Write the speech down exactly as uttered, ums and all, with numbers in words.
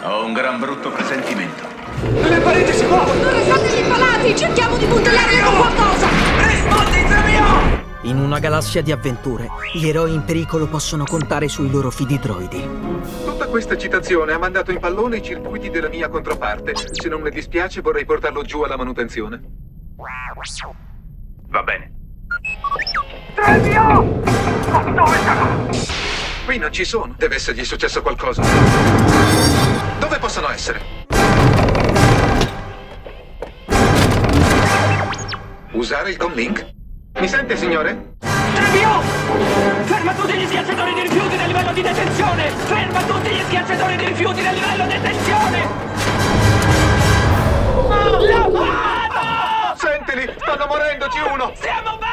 Ho un gran brutto presentimento. Le pareti si muovono! Non restate impalati! Cerchiamo di puntellarli con qualcosa! Rispondi, Zamio! In una galassia di avventure, gli eroi in pericolo possono contare sui loro fidi droidi. Tutta questa citazione ha mandato in pallone i circuiti della mia controparte. Se non le dispiace, vorrei portarlo giù alla manutenzione. Va bene. Zamio! Dove sta? Qui non ci sono. Deve essergli successo qualcosa. Dove possono essere? Usare il comlink? Mi sente, signore? Zamio! Ferma tutti gli schiacciatori di rifiuti del livello di detenzione! Ferma tutti gli schiacciatori di rifiuti del livello di detenzione! La vado! Sentili! Stanno morendoci uno! Siamo bene!